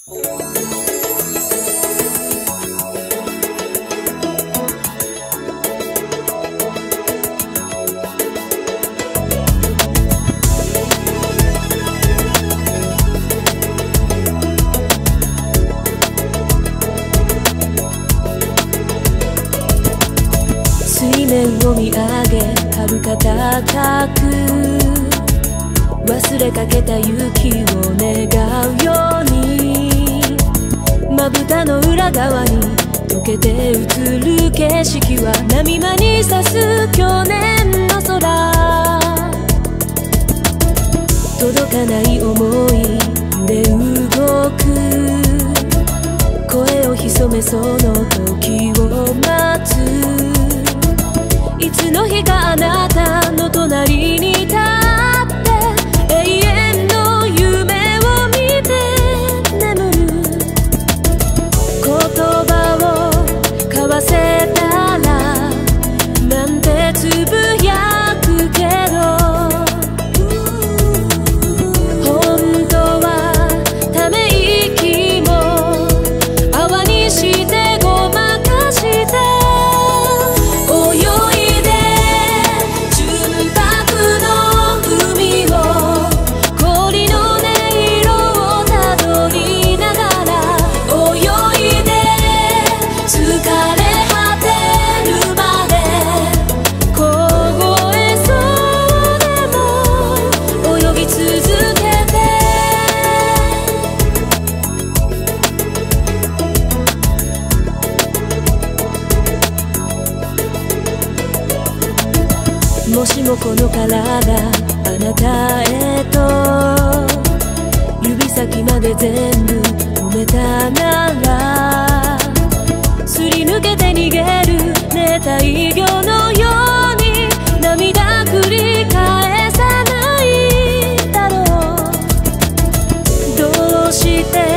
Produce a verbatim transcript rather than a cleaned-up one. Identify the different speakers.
Speaker 1: 水面を見上げ遥か高く忘れかけた雪を願うようにまぶたの裏側に溶けて映る景色は波間に差す去年の空届かない想い揺れ動く声を潜めその時を待ついつの日かあなたの隣に立って永遠の夢を見て眠る言葉を交わせたらなんてつぶやくけど本当はため息も泡にしてごまかしてもしもこの体あなたへと指先まで全部埋めたならすり抜けて逃げる熱帯魚のように涙繰り返さないだろうどうして